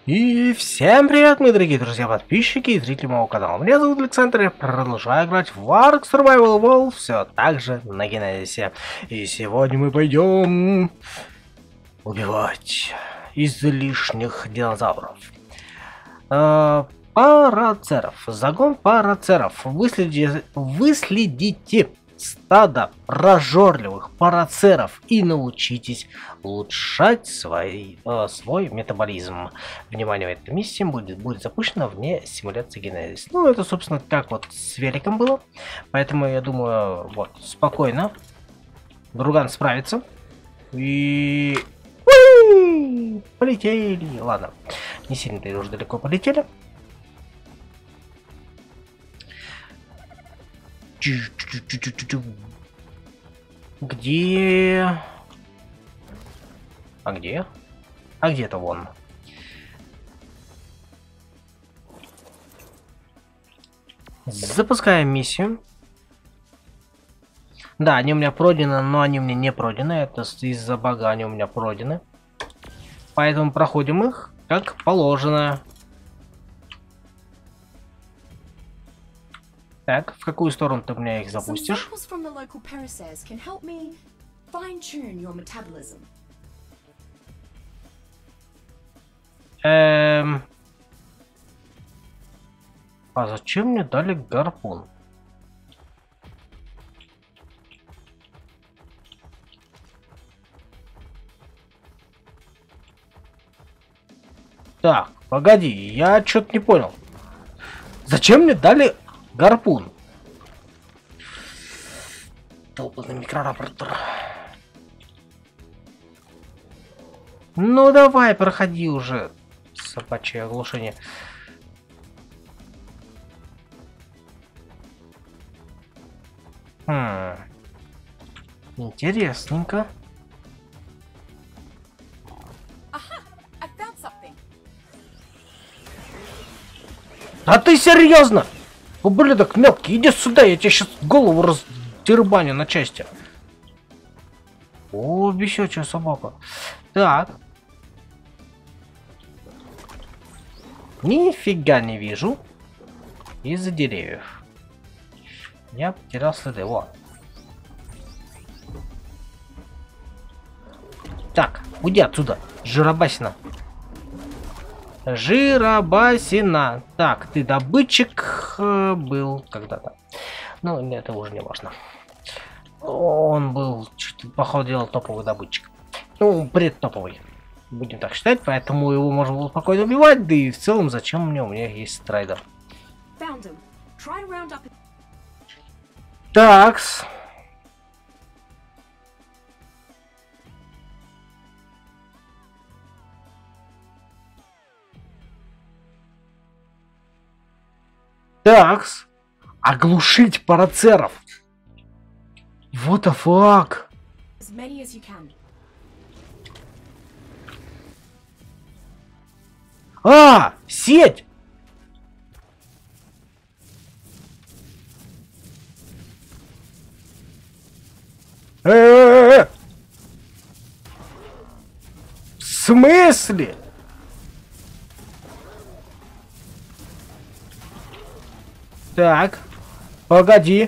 И всем привет, мои дорогие друзья, подписчики и зрители моего канала. Меня зовут Александр, я продолжаю играть в Ark Survival Evolved, все так же на Генезисе. И сегодня мы пойдем убивать излишних динозавров. Парацеров. Загон парацеров. Выследите стадо прожорливых парацеров и научитесь улучшать свой метаболизм. Внимание, эта миссия будет запущена вне симуляции Генезис. Ну, это, собственно, как вот с великом было. Поэтому, я думаю, вот, спокойно. Друган справится. И... Уи! Полетели. Ладно, не сильно-то и уже далеко полетели. Где? А где? А где-то вон. Запускаем миссию. Да, они у меня пройдены, но они у меня не пройдены. Это из-за бага они у меня пройдены. Поэтому проходим их как положено. Так, в какую сторону ты у меня их запустишь? А зачем мне дали гарпун? Так, погоди, я что-то не понял. Зачем мне дали гарпун? Долбанный микрорапортер. Ну давай, проходи уже. Собачье оглушение. Интересненько. А ты серьезно? Ублюдок мелкий, иди сюда, я тебе сейчас голову раздербаню на части. О, бесячая собака. Так. Нифига не вижу. Из-за деревьев. Я потерял следы. Вот. Так, уйди отсюда, жиробасина. Жиробасина. Так, ты добытчик был когда-то. Ну, это уже не важно. Он был, походу дела, топовый добытчик. Ну, предтоповый. Будем так считать, поэтому его можно было спокойно убивать. Да и в целом, зачем мне? У меня есть страйдер. Такс. Такс. Оглушить парацеров. What the fuck? А, сеть! В смысле? Так, погоди.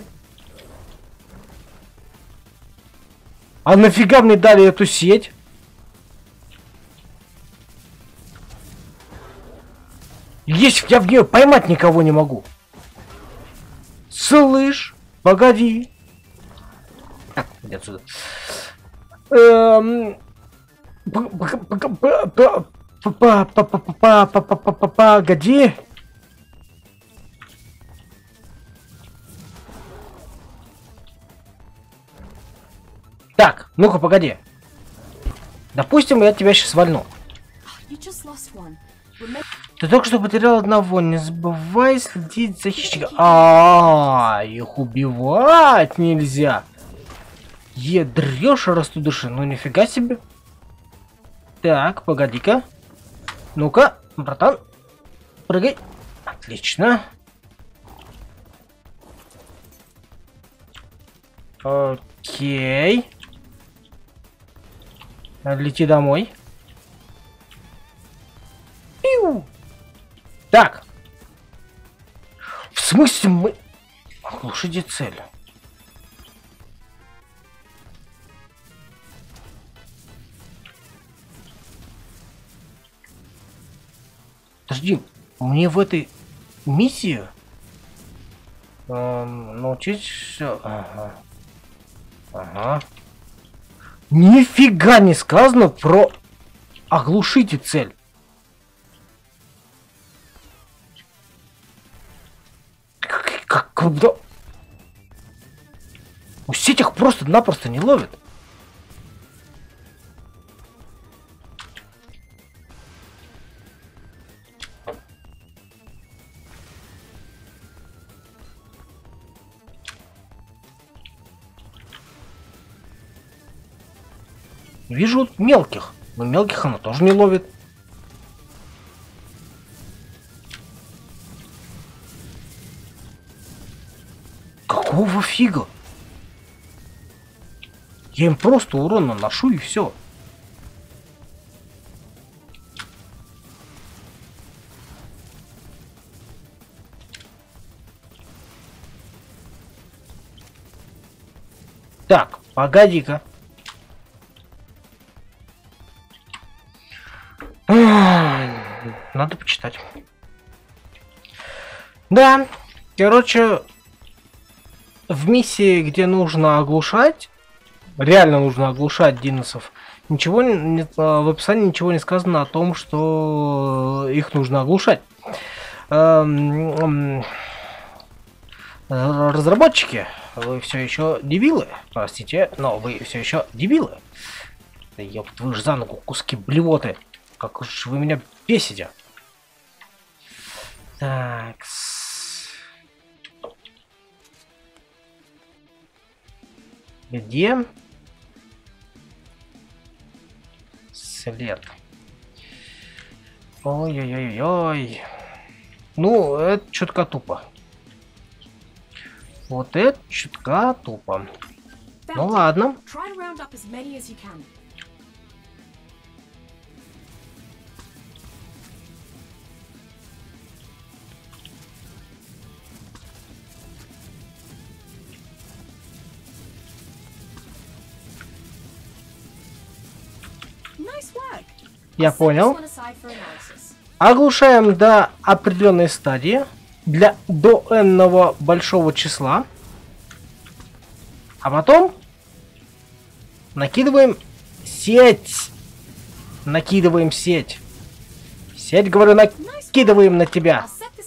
А нафига мне дали эту сеть? Если я в нее поймать никого не могу. Слышь, погоди. Так, иди отсюда. Погоди. Так, ну-ка, погоди. Допустим, я тебя сейчас вальну. Ты только что потерял одного. Не забывай следить за хищником. Их убивать нельзя. Едрёшь, растудыши. Ну нифига себе. Так, погоди-ка. Ну-ка, братан. Прыгай. Отлично. Окей. Лети домой. Пиу. смысле мы... Оглушите цель. Подожди, мне в этой миссии научить все. Ага. Ага. Нифига не сказано про оглушите цель. Когда... У сетях просто-напросто не ловят. Вижу мелких, но мелких она тоже не ловит. Какого фига? Я им просто урон наношу и все. Так, погоди-ка. Надо почитать. Да, короче, в миссии, где нужно оглушать, реально нужно оглушать диносов, ничего не, в описании ничего не сказано о том, что их нужно оглушать. Разработчики, вы все еще дебилы, простите, но вы все еще дебилы. Да ёпт, вы ж за ногу куски блевоты. Как уж вы меня бесите. Так. Где? След. Ой-ой-ой-ой. Ну, это чутка тупо. Вот это чутка тупо. Ну ладно. Я понял. Оглушаем до определенной стадии. До n-ного большого числа. А потом накидываем сеть. Накидываем сеть. Сеть, говорю, накидываем на тебя.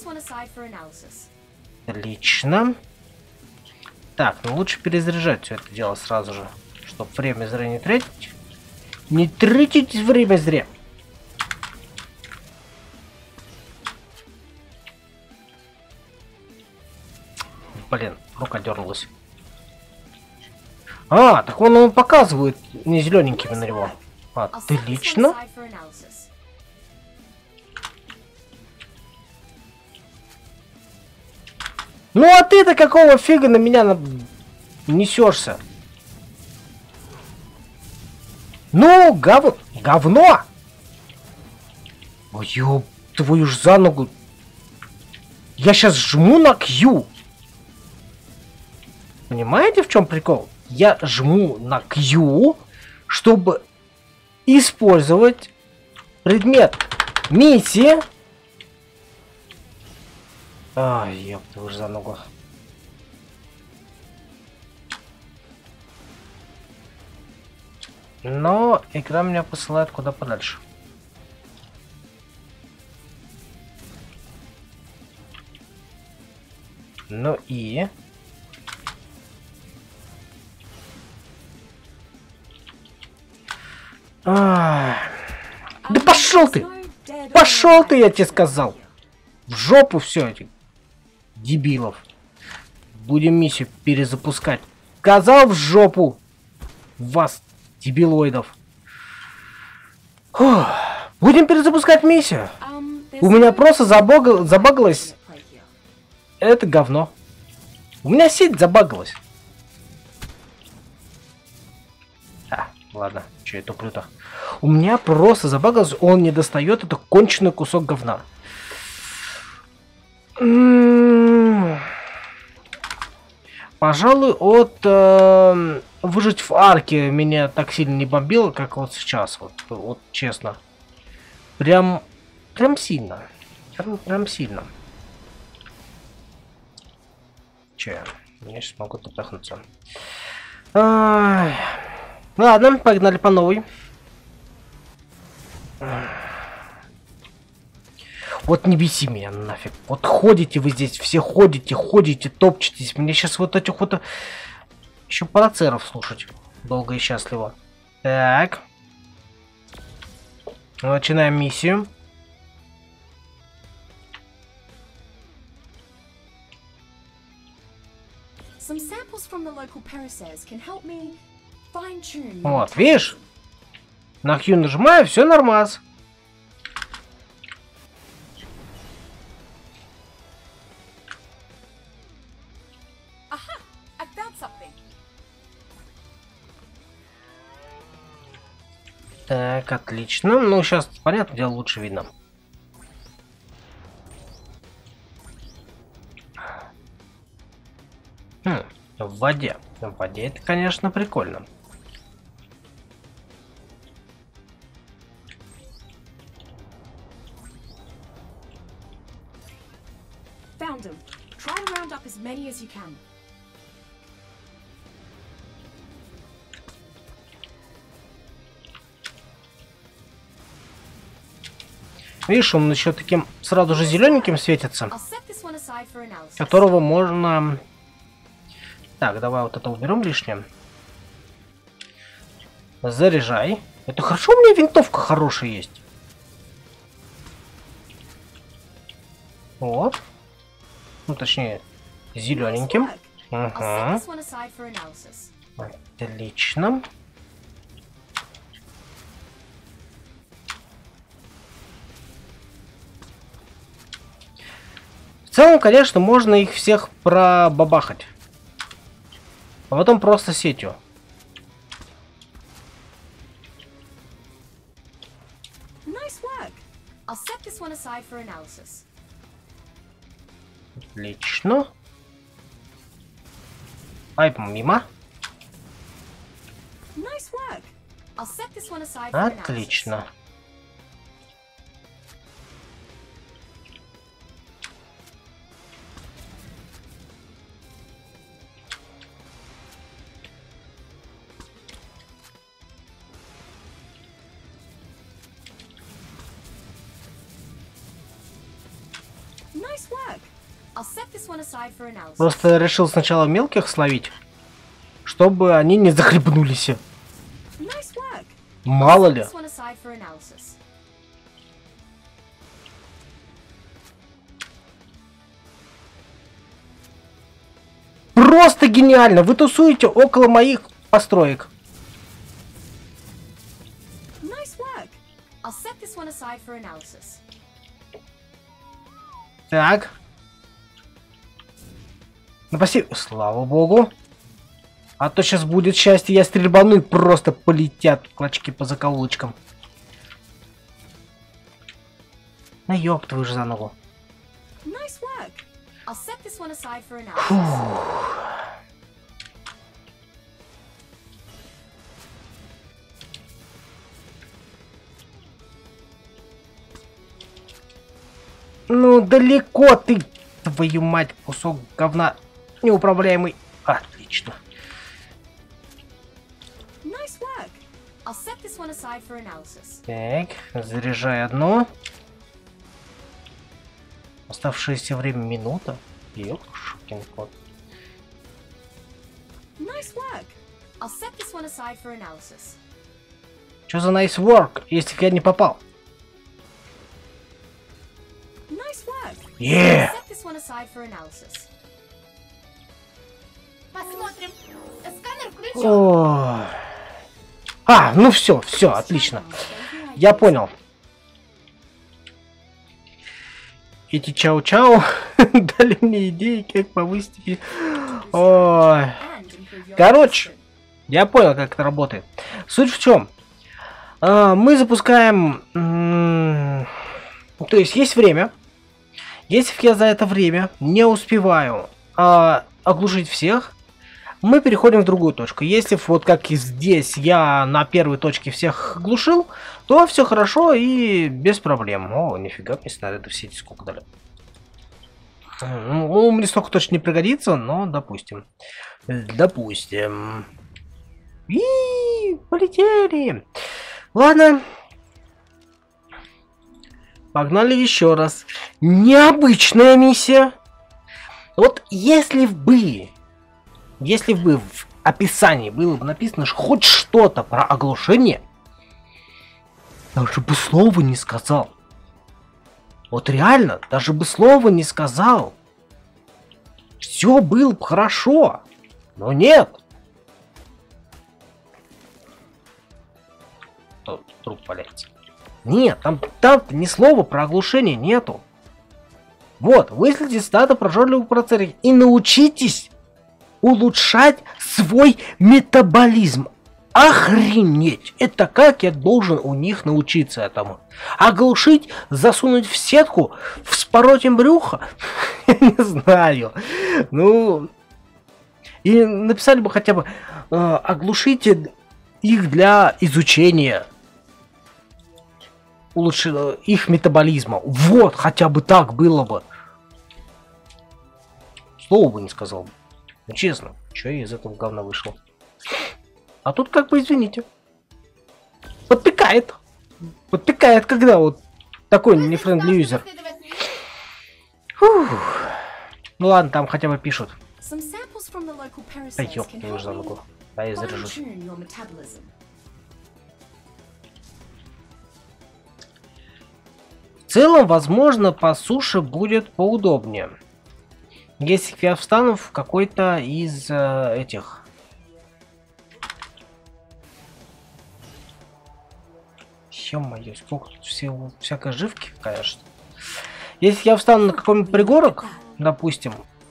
Отлично. Так, ну лучше перезаряжать все это дело сразу же, чтобы время зря не тратить. Не тратите время зря. Блин, рука дернулась. А, так он показывает не зелененькими на него. Отлично. Ну а ты-то какого фига на меня несешься? Ну, говно! Ой, ёб твою ж за ногу. Я сейчас жму на Q. Понимаете, в чем прикол? Я жму на Q, чтобы использовать предмет миссии. Ай, ёб твою ж за ногу. Но игра меня посылает куда подальше. Ну и... Да пошел ты! Пошел ты, я тебе сказал! В жопу все этих дебилов. Будем миссию перезапускать. Сказал в жопу! Вас, дебилоидов. Фух. Будем перезапускать миссию. У меня просто забагалось. Это говно. У меня сеть забагалась. Ладно, что я туплю-то. У меня просто забагалось, он не достает, это конченый кусок говна. Пожалуй, от выжить в арке меня так сильно не бомбило, как вот сейчас. Вот честно. Прям сильно. Прям сильно. Че? Я сейчас могу топахнуться. Ладно, погнали по новой. Вот не беси меня нафиг. Вот ходите вы здесь, все ходите, топчетесь. Мне сейчас вот этих вот еще парацеров слушать. Долго и счастливо. Так. Начинаем миссию. Вот, видишь? На Q нажимаю, все нормас. Так, отлично. Ну, сейчас, понятное дело, лучше видно. В воде. В воде это, конечно, прикольно. Видишь, он еще таким сразу же зелененьким светится, которого можно... Так, давай вот это уберем лишнее. Заряжай. Это хорошо, у меня винтовка хорошая есть. Вот. Ну, точнее, зелененьким. Угу. Отлично. В целом, конечно, можно их всех пробабахать. А потом просто сетью. Отлично. Ай, мимо. Отлично. Просто решил сначала мелких словить, чтобы они не захлебнулись. Мало ли. Просто гениально! Вы тусуете около моих построек. Так. Ну, спасибо. Слава богу. А то сейчас будет счастье, я стрельбану и просто полетят клочки по закоулочкам. На ёб твою же за ногу. Ну, далеко ты, твою мать, кусок говна неуправляемый. Отлично. Так, заряжай одну. Оставшееся время минута. Ёшкин кот. Чё за nice work, если я не попал? Yeah. Посмотрим. Сканер включен. Ну все, отлично. Я понял. Эти чау-чау дали мне идеи, как повысить. Ой. Короче, я понял, как это работает. Суть в чем? Мы запускаем... То есть время. Если я за это время не успеваю оглушить всех, мы переходим в другую точку. Если вот как и здесь я на первой точке всех глушил, то все хорошо и без проблем. О, нифига, мне снаряды все эти сколько дали. Ну, мне столько точно не пригодится, но допустим. Допустим. И полетели. Ладно. Погнали еще раз. Необычная миссия. Вот если бы в описании было бы написано хоть что-то про оглушение, даже бы слова не сказал. Вот реально, даже бы слова не сказал. Все было бы хорошо. Но нет. Тут труп валяется. Нет, там ни слова про оглушение нету. Вот, выследите стадо прожорливых процессоров и научитесь улучшать свой метаболизм. Охренеть! Это как я должен у них научиться этому? Оглушить, засунуть в сетку, вспороть им брюхо? Я не знаю. Ну... И написали бы хотя бы оглушите их для изучения. Улучшить их метаболизма. Вот, хотя бы так было бы. Слова бы не сказал бы. Ну честно, что я из этого говна вышел? А тут как бы, извините. Подпекает. Подпекает, когда вот такой нефрендли юзер. Ну ладно, там хотя бы пишут. Да ёпта, не нужно могу. А я заряжусь. В целом, возможно, по суше будет поудобнее. Если я встану в какой-то из этих... Ё-моё, сколько тут всякой живки, конечно. Если я встану на какой-нибудь пригорок, допустим,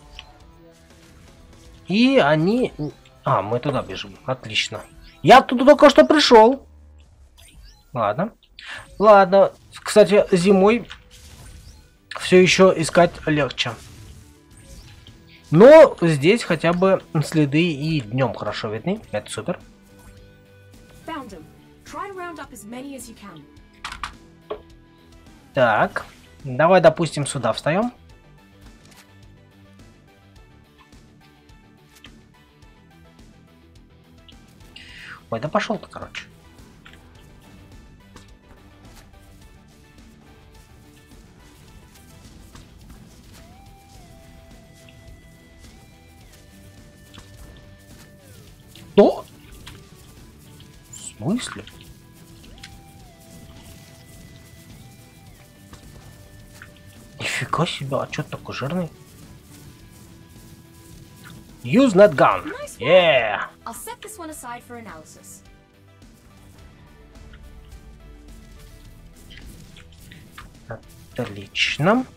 и они... А, мы туда бежим. Отлично. Я туда только что пришел. Ладно. Ладно. Кстати, зимой все еще искать легче. Но здесь хотя бы следы и днем хорошо видны. Это супер. Так. Давай, допустим, сюда встаем. Ой, да пошел ты, короче. Что? В смысле? Нифига себе, а что ты такой жирный? Use that gun. Yeah. I'll set this one aside for analysis. Отлично.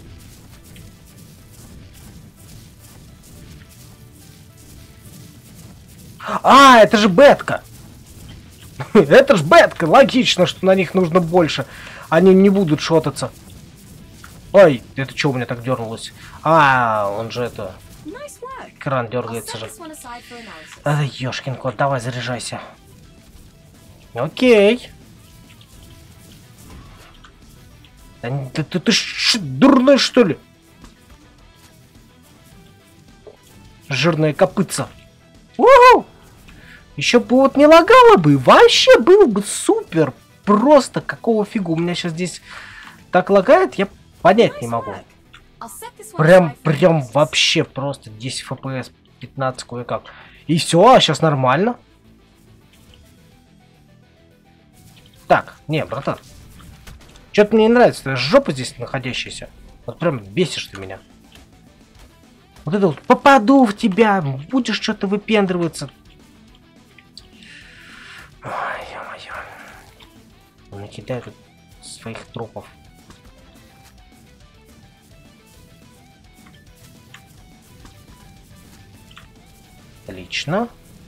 А, это же бетка. Это ж бетка. Логично, что на них нужно больше. Они не будут шотаться. Ой, это что у меня так дернулось? А, он же это... Экран дергается же. Ёшкин кот, давай заряжайся. Окей. Да, ты дурной, что ли? Жирная копытца. Ууу! Еще бы вот не лагало бы. Вообще было бы супер. Просто какого фига у меня сейчас здесь так лагает, я понять не могу. Прям вообще просто 10 FPS, 15 кое-как. И все, а сейчас нормально. Так, не, братан. Что-то мне не нравится, твоя жопа здесь находящаяся. Вот прям бесишь ты меня. Вот это вот, попаду в тебя, будешь что-то выпендриваться. Ой, ё-моё. Накидаю тут своих трупов. Отлично.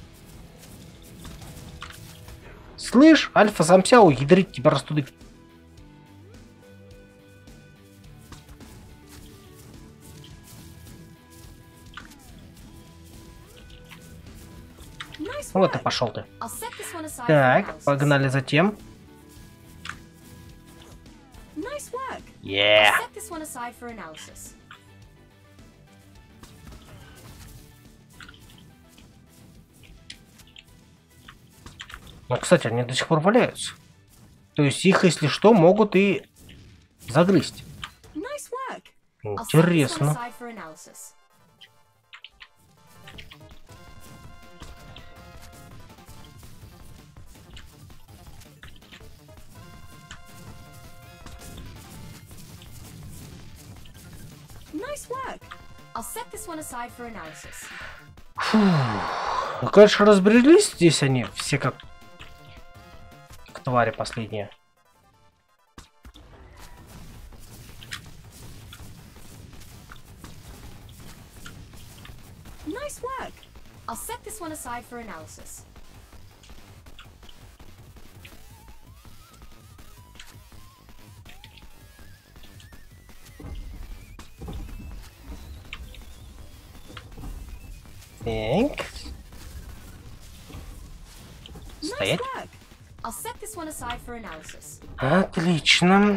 Слышь, альфа-самсяу, ядрить тебя растуды. Nice Вот и work. пошел ты. I'll set this one aside for Так, analysis. погнали затем. Nice work. Yeah. I'll set this one aside for analysis. Ну, кстати, они до сих пор валяются. То есть их, если что, могут и загрызть. Nice work. I'll set this one Интересно. aside for analysis. Nice work. I'll set this one aside for analysis. Ну, конечно, разбрелись здесь они все как твари последние. Nice work. I'll set this one aside for analysis. Так. Nice Стоять. work. I'll set this one aside for analysis. Отлично.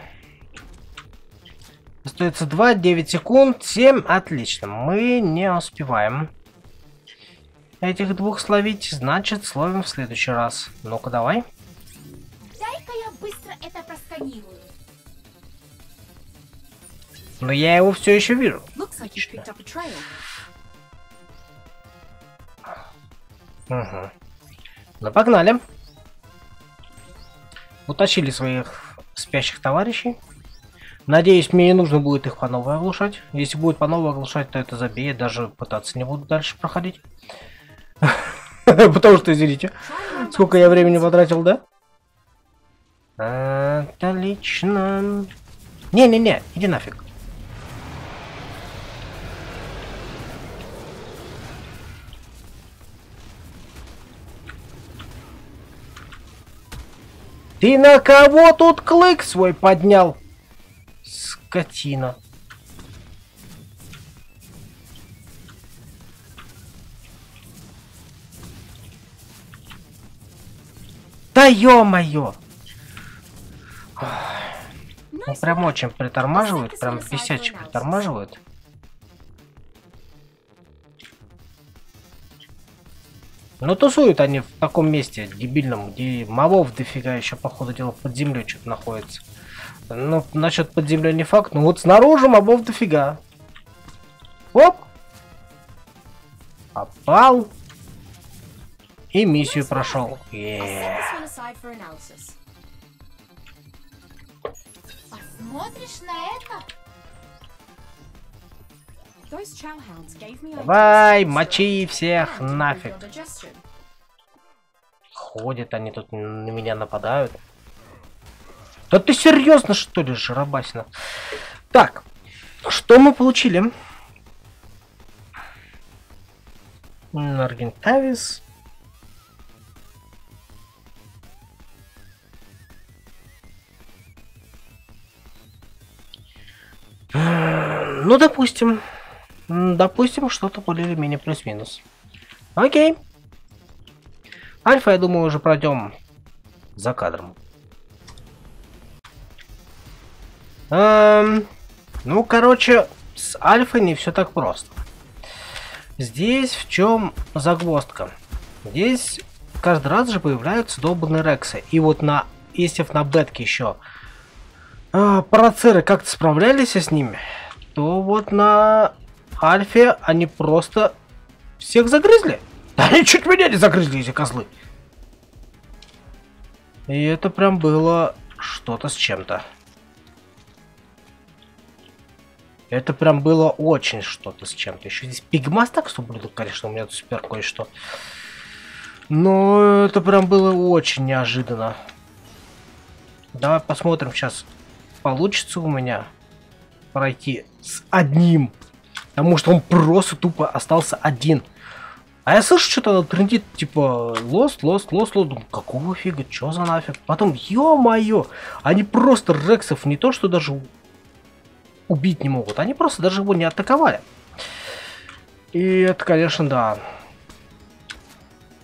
Остается 2, 9 секунд, 7. Отлично. Мы не успеваем этих двух словить. Значит, словим в следующий раз. Ну-ка, давай. Дай-ка я быстро это просканирую. Но я его все еще вижу. Looks like you picked up a trail. Угу. Ну, погнали. Утащили своих спящих товарищей. Надеюсь, мне не нужно будет их по новой оглушать. Если будет по новой оглушать, то это забей. Даже пытаться не буду дальше проходить. Потому что, извините, сколько я времени потратил, да? Отлично. Не-не-не, иди нафиг. Ты на кого тут клык свой поднял? Скотина. Да ё-моё! Ну, прям очень притормаживают, прям бесяче притормаживают. Ну, тусуют они в таком месте дебильном, где мобов дофига еще, походу дела, под землей что-то находится. Ну, насчет под землей не факт, но вот снаружи мобов дофига. Оп! Попал. И миссию прошел. Посмотришь на это? Давай, мочи всех нафиг. Ходят они тут, на меня нападают. Да ты серьезно, что ли, жиробасина? Так, что мы получили? Аргентавис. Ну, допустим. Допустим, что-то более или менее плюс-минус. Окей. Альфа, я думаю, уже пройдем за кадром. Ну, короче, с альфой не все так просто. Здесь в чем загвоздка? Здесь каждый раз же появляются долбанные рексы. И вот на, если на бетке еще парацеры как-то справлялись с ними, то вот на альфе они просто всех загрызли. Да они чуть меня не загрызли, эти козлы. И это прям было что-то с чем-то. Это прям было очень что-то с чем-то. Еще здесь пигмастакс ублюдок, конечно, у меня тут супер кое-что. Но это прям было очень неожиданно. Давай посмотрим сейчас, получится у меня пройти с одним. Потому что он просто тупо остался один. А я слышу, что-то трендит, типа, лост. Думаю, какого фига, чё за нафиг? Потом, ё-моё, они просто рексов не то, что даже убить не могут. Они просто даже его не атаковали. И это, конечно, да.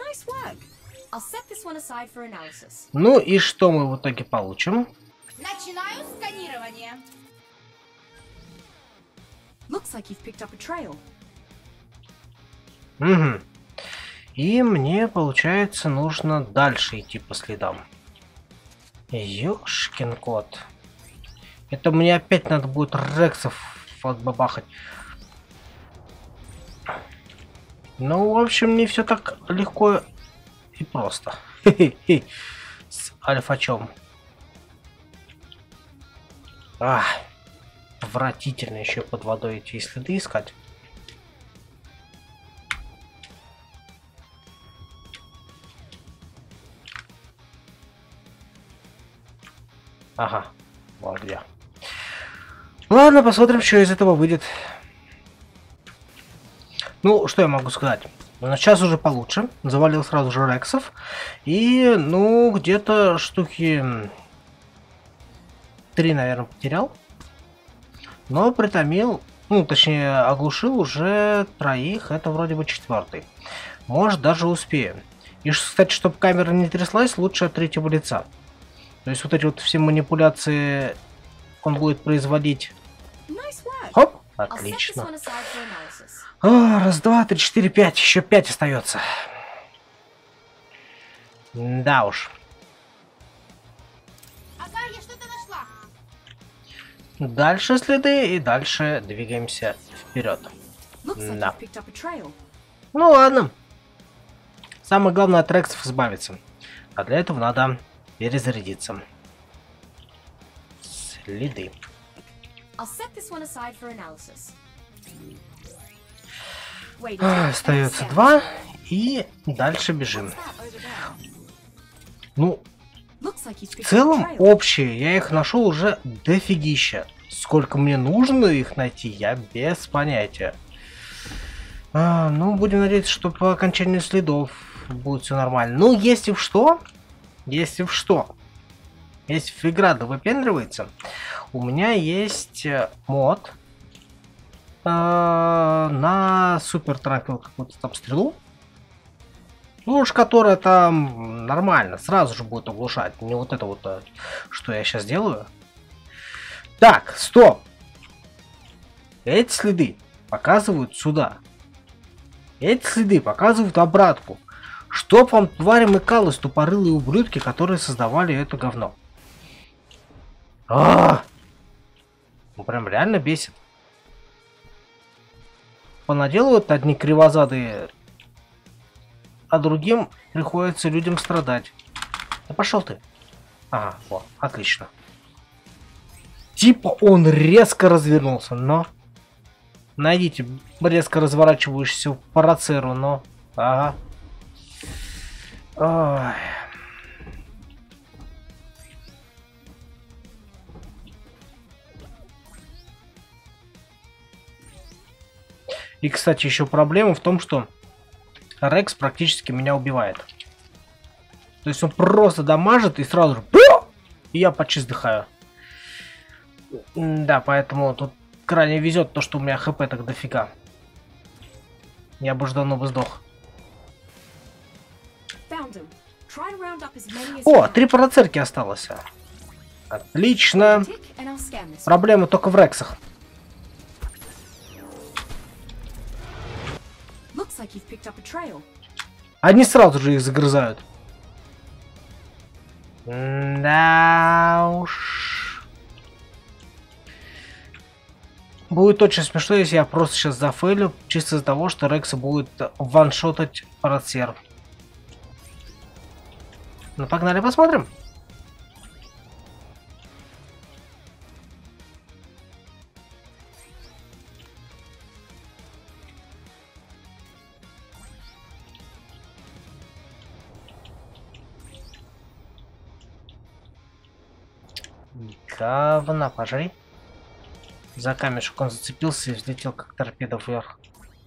Nice work. I'll set this one aside for analysis. Ну и что мы в итоге получим? Начинаю сканирование. Looks like you've picked up a trail. Угу. И мне, получается, нужно дальше идти по следам. Ёшкин кот. Это мне опять надо будет рексов отбабахать. Ну, в общем, не все так легко и просто. С альфачом. Отвратительно еще под водой эти следы искать. Ага, вот где. Ладно, посмотрим, что из этого выйдет. Ну, что я могу сказать? Сейчас уже получше. Завалил сразу же рексов. И, ну, где-то штуки 3, наверное, потерял. Но притомил, ну, точнее, оглушил уже 3. Это вроде бы 4. Может, даже успею. И, кстати, чтобы камера не тряслась, лучше от 3-го лица. То есть вот эти вот все манипуляции он будет производить. Хоп, отлично. Раз, два, три, четыре, 5. Еще 5 остается. Да уж. Ага, я что-то нашла. Дальше следы и дальше двигаемся вперед. Да. Ну ладно. Самое главное от рексов избавиться. А для этого надо перезарядиться. Следы. Остается 2. И дальше бежим. Ну, в целом общие. Я их нашел уже дофигища. Сколько мне нужно их найти, я без понятия. Ну, будем надеяться, что по окончанию следов будет все нормально. Ну, если в что, если игра выпендривается, у меня есть мод на супер транквил какую-то там стрелу. Ну уж которая там нормально, сразу же будет оглушать. Не вот это вот, что я сейчас делаю. Так, стоп. Эти следы показывают сюда. Эти следы показывают обратку. Чтоб вам, твари мыкалось, тупорылые ублюдки, которые создавали это говно. Ну прям реально бесит. Понаделывают одни кривозадые, а другим приходится людям страдать. Да пошел ты. Ага, вот, отлично. Типа он резко развернулся, но... Найдите резко разворачивающуюся парацеру, но... Ага. Ой. И, кстати, еще проблема в том, что Рекс практически меня убивает. То есть он просто дамажит и сразу же... И я почти сдыхаю. Да, поэтому тут крайне везет то, что у меня хп так дофига. Я бы уже давно бы сдох. О, 3 парацерки осталось. Отлично. Проблема только в рексах. Они сразу же их загрызают. Да уж. Будет очень смешно, если я просто сейчас зафейлю, чисто из-за того, что рексы будет ваншотать парацер. Ну погнали посмотрим. Говна, пожри. За камешек он зацепился и взлетел как торпеда вверх.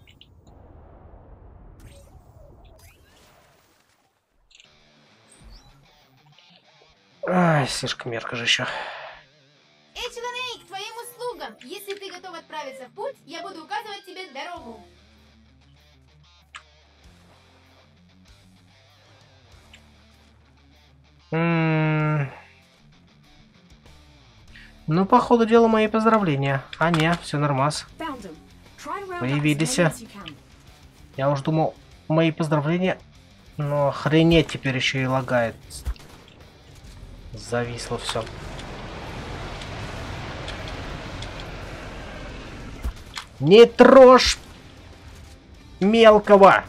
Ай, слишком ярко же еще. Эчелоней, к твоим услугам! Если ты готов отправиться в путь, я буду указывать тебе дорогу. Ну, по ходу дела, мои поздравления. А не, все нормас. Found him. Try to round up as Появились. many as you can. Я уж думал, мои поздравления. Но охренеть, теперь еще и лагает. Зависло все. Не трожь мелкого.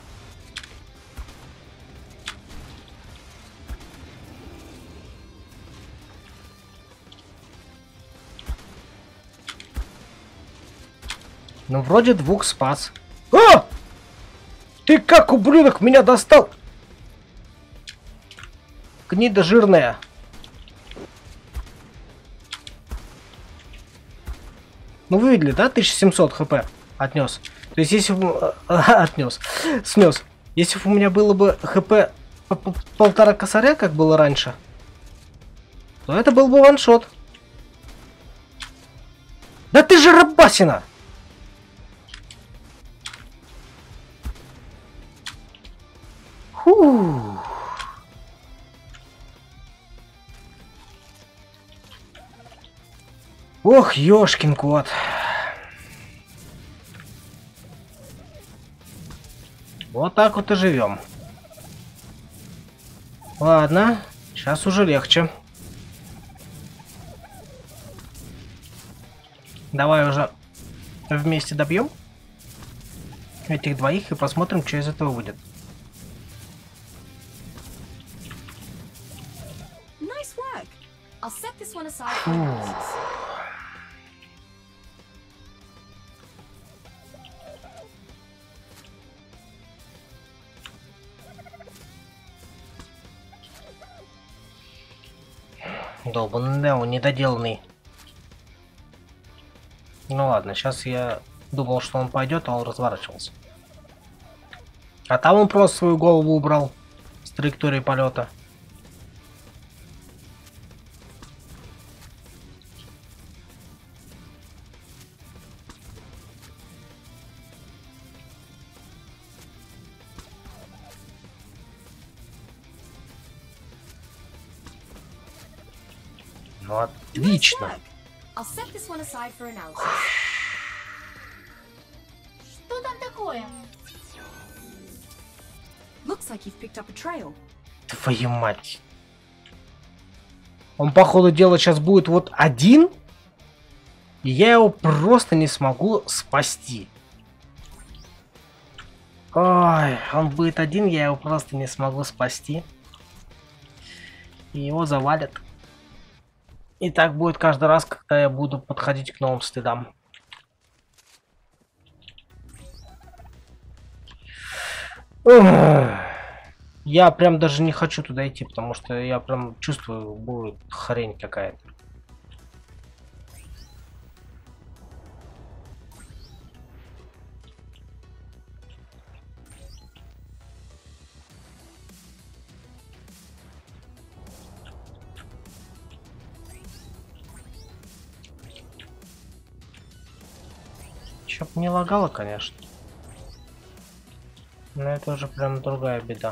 Ну, вроде двух спас. А! Ты как, ублюдок, меня достал? Гнида жирная. Ну, вы видели, да? 1700 хп отнес. То есть, если бы... отнес. Снес. Если бы у меня было бы хп полтора косаря, как было раньше, то это был бы ваншот. Да ты же рабасина! Фу. Ох, ёшкин кот. Вот так вот и живем. Ладно, сейчас уже легче. Давай уже вместе добьем этих двоих и посмотрим, что из этого выйдет. Nice work. I'll set this one aside for analysis. Долбаный Нео, недоделанный. Ну ладно, сейчас я думал, что он пойдет, а он разворачивался. А там он просто свою голову убрал с траектории полета. Ну отлично. Nice work. I'll set this one aside for analysis. Что там такое? Looks like you've picked up a trail. Твою мать. Он, по ходу дела, сейчас будет вот один. И я его просто не смогу спасти. Ой, он будет один, я его просто не смогу спасти. И его завалят. И так будет каждый раз, когда я буду подходить к новым стыдам. Я прям даже не хочу туда идти, потому что я прям чувствую, будет хрень какая-то. Чтоб не лагало, конечно. Но это уже прям другая беда.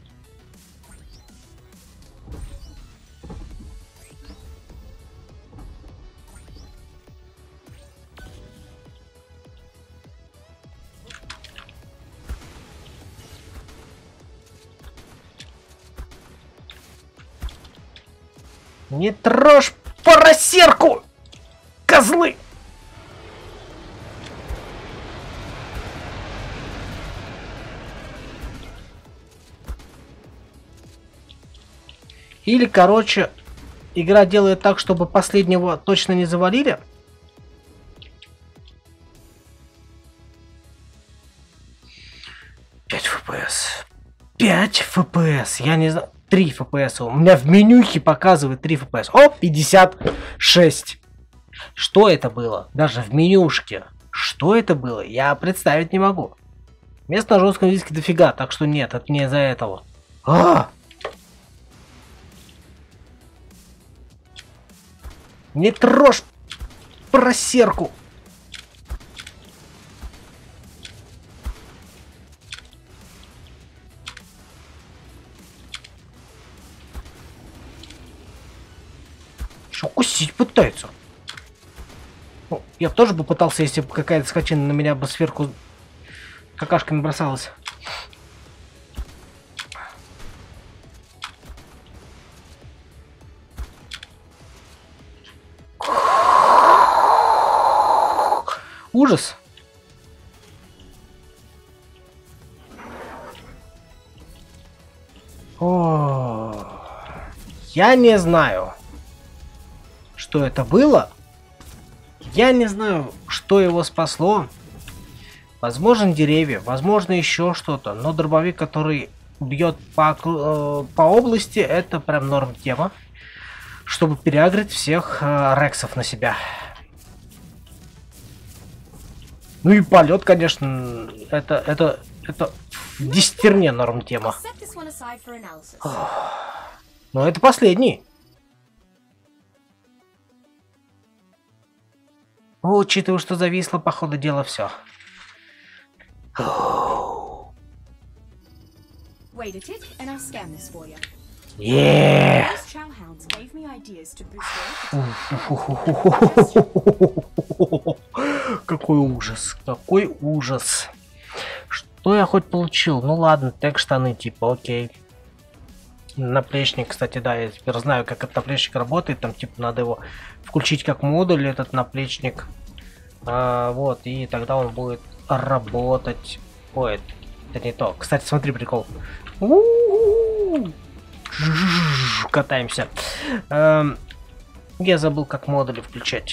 Не трожь поросерку, козлы! Или, короче, игра делает так, чтобы последнего точно не завалили. FPS. 5 FPS. Я не знаю. 3 FPS. У меня в менюхе показывает 3 FPS. О, 56. Что это было? Даже в менюшке. Что это было? Я представить не могу. Места на жестком диске дофига, так что нет, это не из-за этого. Не трожь просерку. Что, укусить пытается? Ну, я тоже бы пытался, если бы какая-то скотина на меня бы сверху какашками бросалась. Ужас. О, я не знаю, что это было. Я не знаю, что его спасло. Возможно, деревья, возможно, еще что-то. Но дробовик, который бьет по области, это прям норм тема. Чтобы переагрить всех рексов на себя. Ну и полет, конечно, это в десятерне норм тема. I'll set this one aside for analysis. Но это последний. Учитывая, что зависло, по ходу дела все. Wait a tick, and I'll scan this for you. Yeah. Those chowhounds gave me ideas to boost their Какой ужас, какой ужас. Что я хоть получил? Ну ладно, тег штаны, типа, окей. Наплечник, кстати, да, я теперь знаю, как этот наплечник работает. Там, типа, надо его включить как модуль, этот наплечник. Вот, и тогда он будет работать. Ой, это не то. Кстати, смотри, прикол. Катаемся. Я забыл, как модули включать.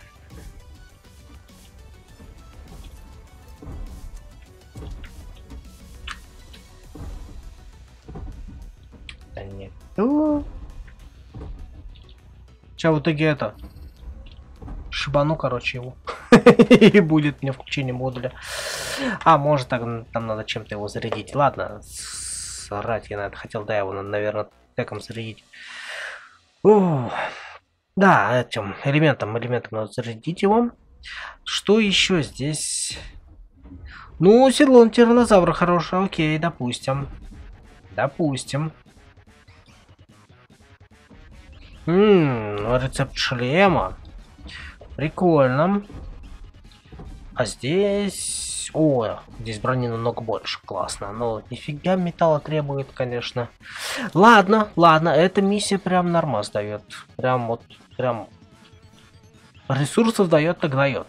Да нет. Сейчас в итоге это шибану, короче, его. И будет мне включение модуля. А, может, там надо чем-то его зарядить. Ладно, срать я на это хотел, да, его, наверное, теком зарядить. Да, этим элементом надо зарядить его. Что еще здесь? Ну, седло тираннозавра хорошее, окей, допустим. Допустим. Рецепт шлема. Прикольно. А здесь... О, здесь брони намного больше. Классно. Но нифига металла требует, конечно. Ладно, ладно. Эта миссия прям нормас дает. Прям вот, прям... Ресурсов дает, так дает.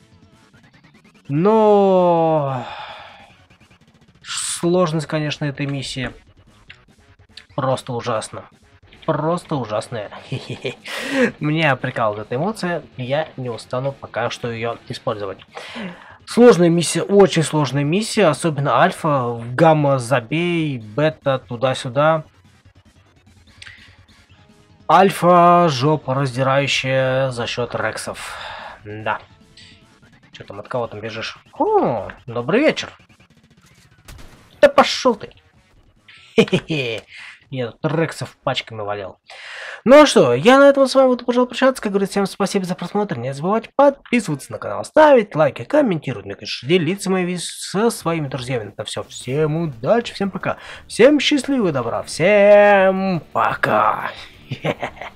Но... Сложность, конечно, этой миссии просто ужасна. Просто ужасная. Меня прикалывает эта эмоция, я не устану пока что ее использовать. Сложная миссия, очень сложная миссия, особенно альфа, гамма забей, бета туда-сюда. Альфа жопа раздирающая за счет рексов. Да. Что там, от кого там бежишь? О, добрый вечер. Да пошел ты. Хе-хе-хе. Я тут рексов пачками валял. Ну а что, я на этом с вами буду, пожалуй, прощаться. Как говорится, всем спасибо за просмотр. Не забывайте подписываться на канал, ставить лайки, комментировать, мне, конечно, делиться моими со своими друзьями. Это все. Всем удачи, всем пока. Всем счастливого добра, всем пока.